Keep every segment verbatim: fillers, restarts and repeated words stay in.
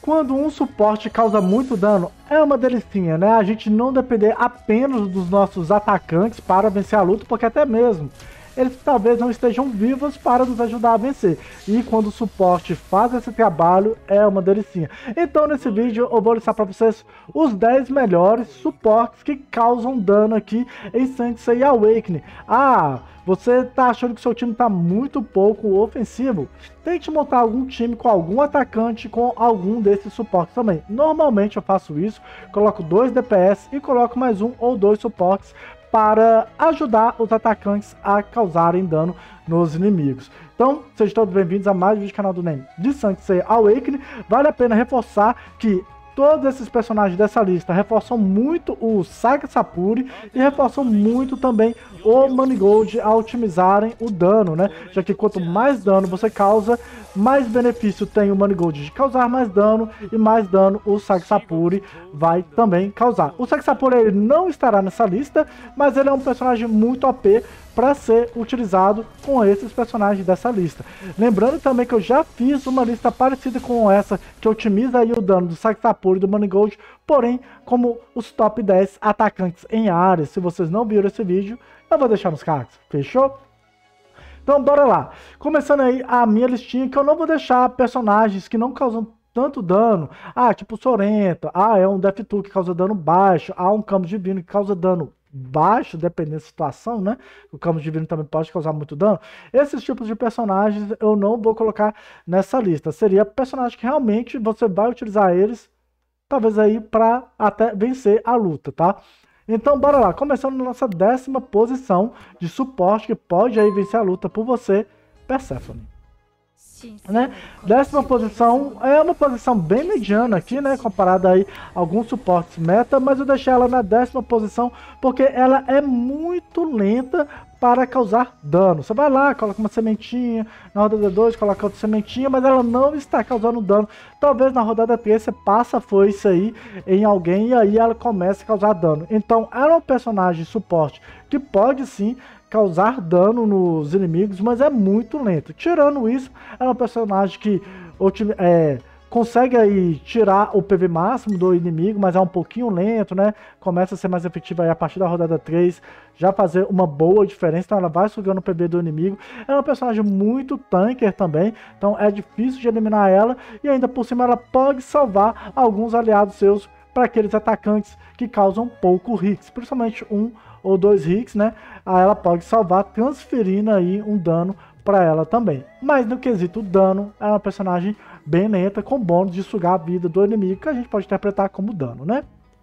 quando um suporte causa muito dano, é uma delicinha, né? A gente não depender apenas dos nossos atacantes para vencer a luta, porque até mesmo eles talvez não estejam vivos para nos ajudar a vencer. E quando o suporte faz esse trabalho, é uma delicinha. Então nesse vídeo eu vou listar para vocês os dez melhores suportes que causam dano aqui em Saint Seiya Awakening. Ah, você tá achando que seu time tá muito pouco ofensivo? Tente montar algum time com algum atacante com algum desses suportes também. Normalmente eu faço isso, coloco dois D P S e coloco mais um ou dois suportes para ajudar os atacantes a causarem dano nos inimigos. Então, sejam todos bem-vindos a mais um vídeo do canal do Name de Saint Seiya Awakening. Vale a pena reforçar que todos esses personagens dessa lista reforçam muito o Saga Sapuri e reforçam muito também o Manigold a otimizarem o dano, né? Já que quanto mais dano você causa, mais benefício tem o Manigold de causar mais dano e mais dano o Saga Sapuri vai também causar. O Saga Sapuri ele não estará nessa lista, mas ele é um personagem muito O P para ser utilizado com esses personagens dessa lista. Lembrando também que eu já fiz uma lista parecida com essa, que otimiza aí o dano do Saga Sapuri e do Manigold, porém como os top dez atacantes em área. Se vocês não viram esse vídeo, eu vou deixar nos cards, fechou? Então bora lá. Começando aí a minha listinha, que eu não vou deixar personagens que não causam tanto dano. Ah, tipo Sorento, ah, é um Death Tool que causa dano baixo, ah, um Campo Divino que causa dano baixo, dependendo da situação, né? O Campo Divino também pode causar muito dano. Esses tipos de personagens eu não vou colocar nessa lista. Seria personagem que realmente você vai utilizar eles, talvez aí para até vencer a luta, tá? Então bora lá, começando na nossa décima posição de suporte que pode aí vencer a luta por você, Persephone. Né? Décima posição é uma posição bem mediana aqui, né? Comparada aí a alguns suportes meta, mas eu deixei ela na décima posição porque ela é muito lenta para causar dano. Você vai lá, coloca uma sementinha, na rodada dois coloca outra sementinha, mas ela não está causando dano. Talvez na rodada três você passa a foice aí em alguém e aí ela começa a causar dano. Então ela é um personagem suporte que pode sim causar dano nos inimigos, mas é muito lento. Tirando isso, ela é um personagem que é, consegue aí tirar o P V máximo do inimigo, mas é um pouquinho lento, né? Começa a ser mais efetiva aí a partir da rodada três, já fazer uma boa diferença, então ela vai sugando o P V do inimigo. Ela é um personagem muito tanker também, então é difícil de eliminar ela, e ainda por cima ela pode salvar alguns aliados seus para aqueles atacantes que causam pouco hits, principalmente um ou dois hits, né? Aí ela pode salvar transferindo aí um dano para ela também. Mas no quesito dano, ela é uma personagem bem lenta, com bônus de sugar a vida do inimigo, que a gente pode interpretar como dano, né?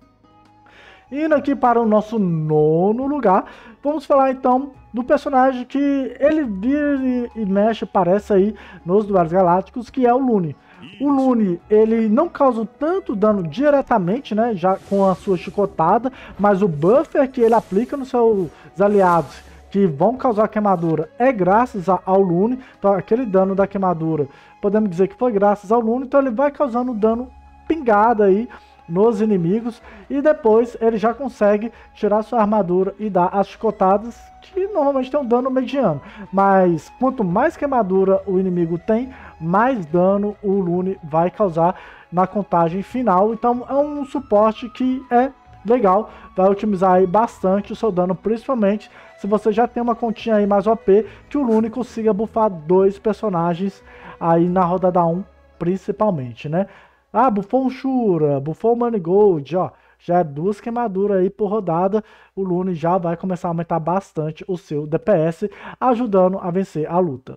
Indo aqui para o nosso nono lugar, vamos falar então do personagem que ele vira e mexe, parece aí nos Duelos Galácticos, que é o Lune. O Lune, ele não causa tanto dano diretamente, né, já com a sua chicotada, mas o buffer que ele aplica nos seus aliados que vão causar queimadura é graças ao Lune. Então aquele dano da queimadura, podemos dizer que foi graças ao Lune, então ele vai causando dano pingado aí nos inimigos e depois ele já consegue tirar sua armadura e dar as chicotadas, que normalmente tem um dano mediano, mas quanto mais queimadura o inimigo tem, mais dano o Lune vai causar na contagem final. Então é um suporte que é legal, vai otimizar aí bastante o seu dano, principalmente se você já tem uma continha aí mais O P, que o Lune consiga buffar dois personagens aí na rodada um, principalmente, né? Ah, buffou um Shura, buffou o Manigold, ó, já é duas queimaduras aí por rodada, o Lune já vai começar a aumentar bastante o seu D P S, ajudando a vencer a luta.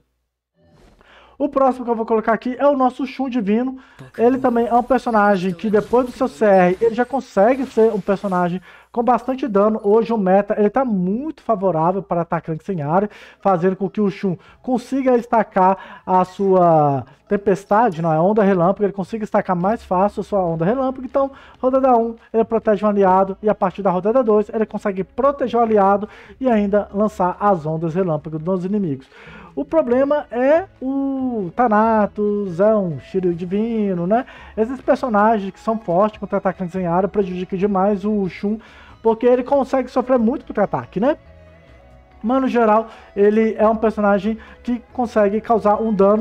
O próximo que eu vou colocar aqui é o nosso Shun Divino. Ele também é um personagem que depois do seu C R, ele já consegue ser um personagem com bastante dano. Hoje o meta ele está muito favorável para atacantes em área, fazendo com que o Shun consiga estacar a sua tempestade, não é? Onda relâmpago, ele consiga estacar mais fácil a sua onda relâmpago. Então, rodada um, ele protege um aliado, e a partir da rodada dois, ele consegue proteger o aliado e ainda lançar as ondas relâmpago nos inimigos. O problema é o Thanatos, é um Shiryu Divino, né? Esses personagens que são fortes contra atacantes em área prejudicam demais o Shun, porque ele consegue sofrer muito contra-ataque, né? Mas no geral, ele é um personagem que consegue causar um dano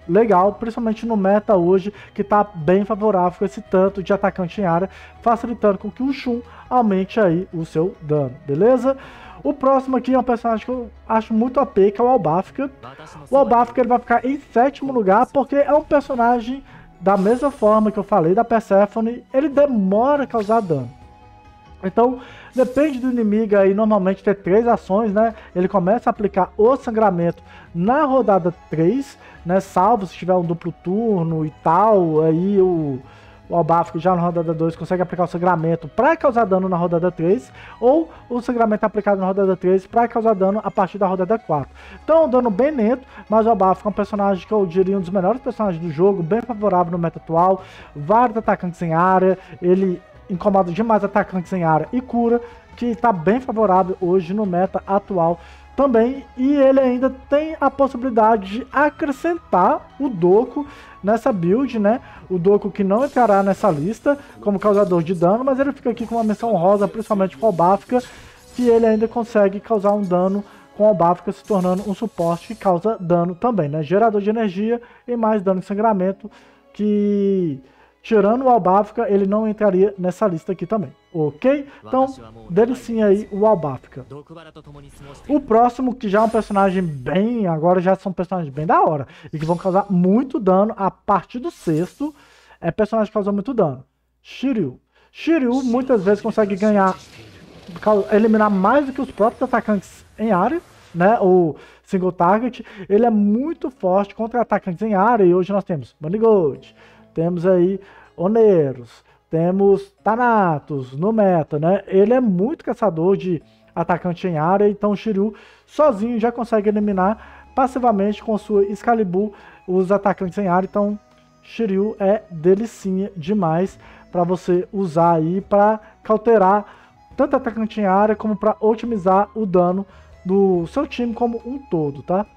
legal, principalmente no meta hoje, que tá bem favorável com esse tanto de atacante em área, facilitando com que o Shun aumente aí o seu dano, beleza? O próximo aqui é um personagem que eu acho muito A P, que é o Albafka. O Albafka ele vai ficar em sétimo lugar, porque é um personagem da mesma forma que eu falei da Persephone, ele demora a causar dano. Então, depende do inimigo aí, normalmente ter três ações, né? Ele começa a aplicar o sangramento na rodada três, né? Salvo se tiver um duplo turno e tal, aí o, o Albafka já na rodada dois consegue aplicar o sangramento para causar dano na rodada três, ou o sangramento é aplicado na rodada três para causar dano a partir da rodada quatro. Então, um dano bem lento, mas o Albafka é um personagem que eu diria um dos melhores personagens do jogo, bem favorável no meta atual, vários atacantes em área, ele incomoda demais atacantes em área e cura, que está bem favorável hoje no meta atual também, e ele ainda tem a possibilidade de acrescentar o Doku nessa build, né? O Doku que não entrará nessa lista como causador de dano, mas ele fica aqui com uma menção rosa, principalmente com o Albafka, que ele ainda consegue causar um dano com o Albafka se tornando um suporte que causa dano também, né? Gerador de energia e mais dano de sangramento, que tirando o Albafka, ele não entraria nessa lista aqui também, ok? Então, delicinha aí o Albafka. O próximo, que já é um personagem bem, agora já são personagens bem da hora, e que vão causar muito dano a partir do sexto, é personagem que causa muito dano. Shiryu. Shiryu muitas vezes consegue ganhar, eliminar mais do que os próprios atacantes em área, né? O single target, ele é muito forte contra atacantes em área, e hoje nós temos Manigold, temos aí Oneros, temos Thanatos no meta, né? Ele é muito caçador de atacante em área, então o Shiryu sozinho já consegue eliminar passivamente com sua Excalibur os atacantes em área. Então Shiryu é delicinha demais para você usar aí para cauterar tanto atacante em área como para otimizar o dano do seu time como um todo, tá?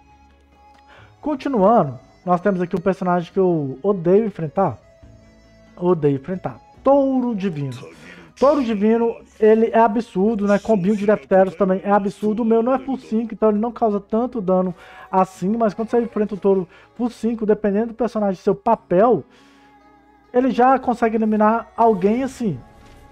Continuando, nós temos aqui um personagem que eu odeio enfrentar. Odeio enfrentar. Touro Divino. Touro Divino, ele é absurdo, né? Combinho de Defteros também é absurdo. O meu não é full cinco, então ele não causa tanto dano assim. Mas quando você enfrenta o Touro full cinco, dependendo do personagem, seu papel, ele já consegue eliminar alguém assim,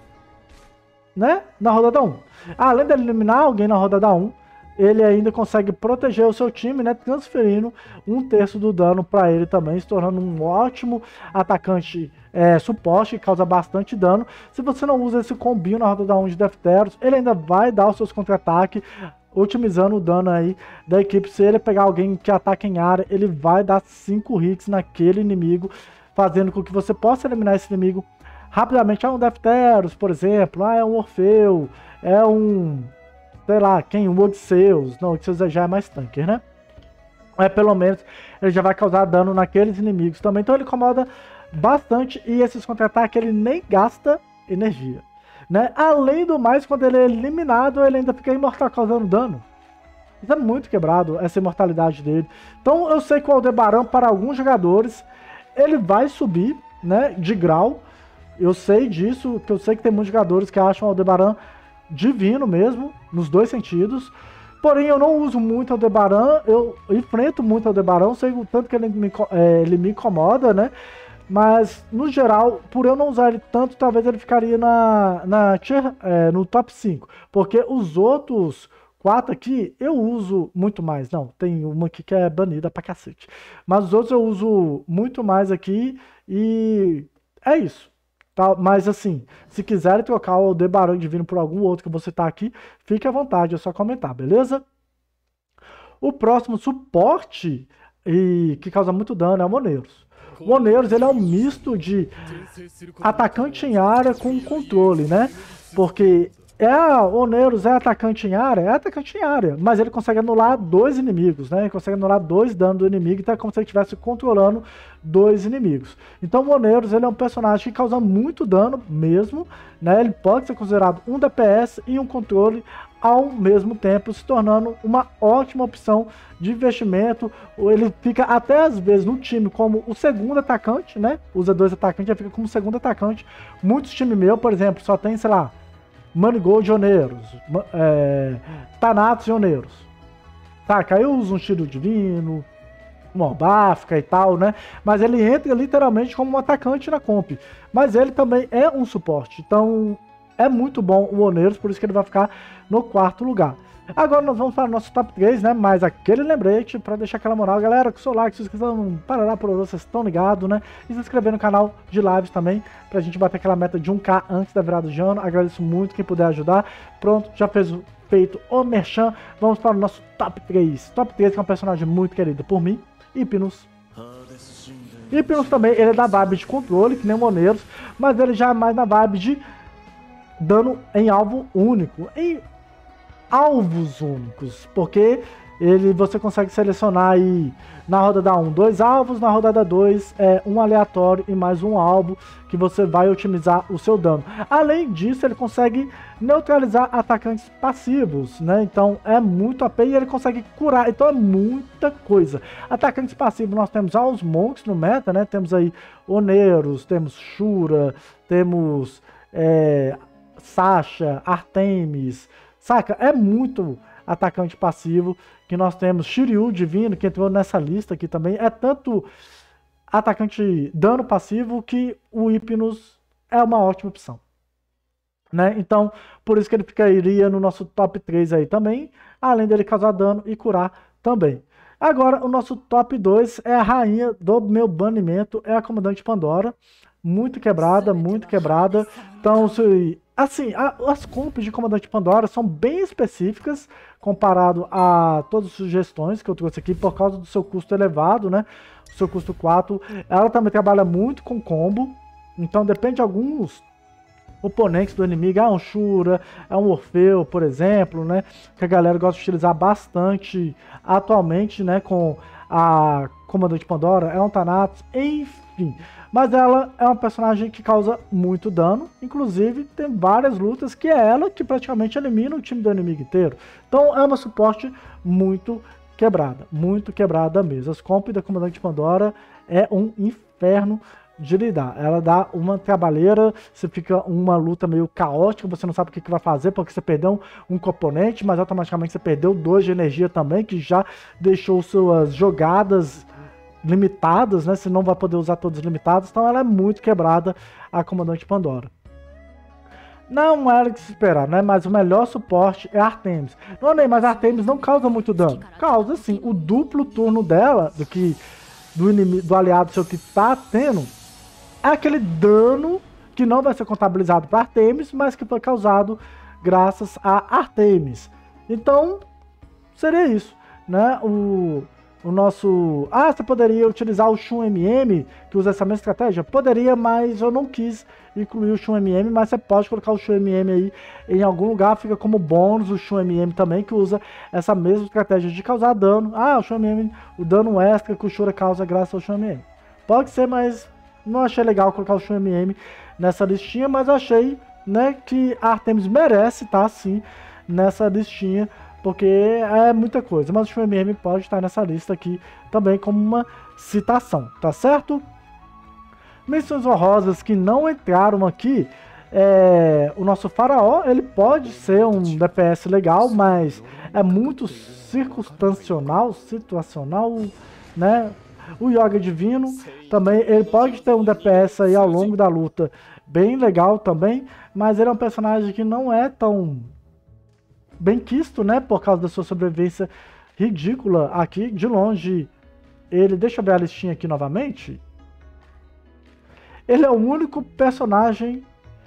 né? Na rodada um. Além de eliminar alguém na rodada um, ele ainda consegue proteger o seu time, né, transferindo um terço do dano para ele também, se tornando um ótimo atacante é, suporte, que causa bastante dano. Se você não usa esse combinho na rodada um de Defteros, ele ainda vai dar os seus contra-ataques, otimizando o dano aí da equipe. Se ele pegar alguém que ataca em área, ele vai dar cinco hits naquele inimigo, fazendo com que você possa eliminar esse inimigo rapidamente. É um Defteros, por exemplo, ah, é um Orfeu, é um... sei lá, quem? O Odisseus. Não, o Odisseus já é mais tanker, né? É, pelo menos ele já vai causar dano naqueles inimigos também. Então ele incomoda bastante, e esses contra-ataques ele nem gasta energia, né? Além do mais, quando ele é eliminado, ele ainda fica imortal causando dano. Isso é muito quebrado, essa imortalidade dele. Então eu sei que o Aldebaran, para alguns jogadores, ele vai subir, né, de grau. Eu sei disso, que eu sei que tem muitos jogadores que acham o Aldebaran divino mesmo, nos dois sentidos. Porém, eu não uso muito Aldebaran, eu enfrento muito Aldebaran, sei o tanto que ele me, é, ele me incomoda, né? Mas, no geral, por eu não usar ele tanto, talvez ele ficaria na, na tier, é, no top cinco. Porque os outros quatro aqui, eu uso muito mais. Não, tem uma aqui que é banida pra cacete. Mas os outros eu uso muito mais aqui, e é isso. Tá? Mas assim, se quiserem trocar o Aldebaran Divino por algum outro que você tá aqui, fique à vontade, é só comentar, beleza? O próximo suporte e que causa muito dano é o Moneiros. O Moneiros, ele é um misto de atacante em área com controle, né? Porque é o Oneiros é atacante em área, é atacante em área, mas ele consegue anular dois inimigos, né? Ele consegue anular dois danos do inimigo, então é como se ele estivesse controlando dois inimigos. Então o Oneiros, ele é um personagem que causa muito dano mesmo, né? Ele pode ser considerado um D P S e um controle ao mesmo tempo, se tornando uma ótima opção de investimento. Ele fica até às vezes no time como o segundo atacante, né? Usa dois atacantes, já fica como segundo atacante. Muitos times meus, por exemplo, só tem, sei lá, Manigold e Oneiros, é, Thanatos e Oneiros. Saca? Aí eu uso um Shiryu Divino, um Orbáfica e tal, né? Mas ele entra literalmente como um atacante na comp. Mas ele também é um suporte. Então é muito bom o Oneiros, por isso que ele vai ficar no quarto lugar. Agora nós vamos para o nosso top três, né? Mas aquele lembrete para deixar aquela moral, galera, com o seu like, se inscrever no Parará por vocês estão ligados, né? E se inscrever no canal de lives também, pra gente bater aquela meta de um K antes da virada de ano. Agradeço muito quem puder ajudar. Pronto, já fez o feito o merchan. Vamos para o nosso top três. Top três, que é um personagem muito querido por mim, Hypnos. Hypnos também, ele é da vibe de controle, que nem o Oneiros, mas ele já é mais na vibe de dano em alvo único, em alvos únicos, porque ele, você consegue selecionar aí na rodada um, dois alvos, na rodada dois, é, um aleatório e mais um alvo que você vai otimizar o seu dano. Além disso, ele consegue neutralizar atacantes passivos, né? Então é muito A P e ele consegue curar, então é muita coisa. Atacantes passivos nós temos aos Monks no meta, né? Temos aí Oneiros, temos Shura, temos é, Sasha, Artemis, saca? É muito atacante passivo que nós temos. Shiryu Divino, que entrou nessa lista aqui também. É tanto atacante dano passivo que o Hypnos é uma ótima opção, né? Então, por isso que ele ficaria no nosso top três aí também, além dele causar dano e curar também. Agora, o nosso top dois é a rainha do meu banimento, é a Comandante Pandora. Muito quebrada, muito quebrada. Então, se... Assim, a, as comps de Comandante Pandora são bem específicas comparado a todas as sugestões que eu trouxe aqui por causa do seu custo elevado, né? O seu custo quatro. Ela também trabalha muito com combo, então depende de alguns oponentes do inimigo. Ah, um Shura, é um Orfeu, por exemplo, né? Que a galera gosta de utilizar bastante atualmente, né? Com a Comandante Pandora, é um Thanatos, enfim. Mas ela é uma personagem que causa muito dano, inclusive tem várias lutas que é ela que praticamente elimina o time do inimigo inteiro. Então é uma suporte muito quebrada, muito quebrada mesmo. As comp da Comandante Pandora é um inferno de lidar. Ela dá uma trabalheira, você fica uma luta meio caótica, você não sabe o que, que vai fazer, porque você perdeu um, um componente, mas automaticamente você perdeu dois de energia também, que já deixou suas jogadas limitadas, né? Você não vai poder usar todas limitadas, então ela é muito quebrada, a Comandante Pandora. Não era de se esperar, né? Mas o melhor suporte é a Artemis. Não, nem, mas a Artemis não causa muito dano. Causa sim, o duplo turno dela, do que do inimigo, do aliado seu que tá tendo, é aquele dano que não vai ser contabilizado para Artemis, mas que foi causado graças a Artemis. Então, seria isso, né? O O nosso... Ah, você poderia utilizar o Shun M M, que usa essa mesma estratégia? Poderia, mas eu não quis incluir o Shun M M, mas você pode colocar o Shun M M aí em algum lugar, fica como bônus o Shun M M também, que usa essa mesma estratégia de causar dano. Ah, o Shun M M, o dano extra que o Shura causa graças ao Shun M M. Pode ser, mas não achei legal colocar o Shun M M nessa listinha, mas achei, né, que a Artemis merece estar, sim, nessa listinha, porque é muita coisa, mas o Shun M M pode estar nessa lista aqui também como uma citação, tá certo? Menções honrosas que não entraram aqui, é, o nosso Faraó, ele pode ser um D P S legal, mas é muito circunstancial, situacional, né? O Yoga Divino também, ele pode ter um D P S aí ao longo da luta bem legal também, mas ele é um personagem que não é tão bem quisto, né, por causa da sua sobrevivência ridícula aqui, de longe. Ele, deixa eu ver a listinha aqui novamente. Ele é o único personagem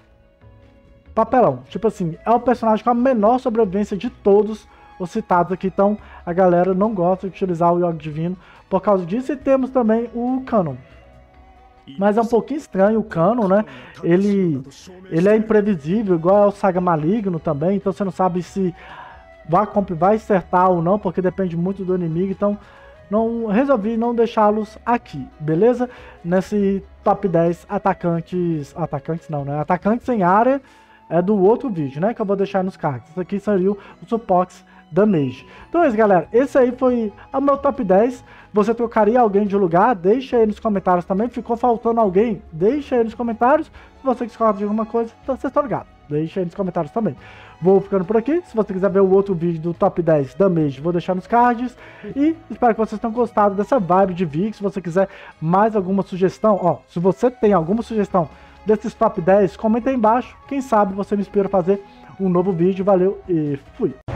papelão, tipo assim, é o personagem com a menor sobrevivência de todos os citados aqui, então a galera não gosta de utilizar o Yoga Divino por causa disso. E temos também o Canon, mas é um pouquinho estranho o Canon, né? Ele, ele é imprevisível, igual ao Saga Maligno também, então você não sabe se vai, vai acertar ou não, porque depende muito do inimigo, então não, resolvi não deixá-los aqui, beleza? Nesse top dez atacantes, atacantes não, né? Atacantes em área é do outro vídeo, né? Que eu vou deixar nos cards. Isso aqui seriam os suportes da Mage. Então é isso, galera. Esse aí foi o meu top dez. Você trocaria alguém de lugar? Deixa aí nos comentários também. Ficou faltando alguém? Deixa aí nos comentários. Se você discorda de alguma coisa, então vocês estão ligados. Deixa aí nos comentários também. Vou ficando por aqui. Se você quiser ver o outro vídeo do top dez Damage, vou deixar nos cards. E espero que vocês tenham gostado dessa vibe de vídeo. Se você quiser mais alguma sugestão, ó, se você tem alguma sugestão desses top dez, comenta aí embaixo. Quem sabe você me inspira a fazer um novo vídeo. Valeu e fui!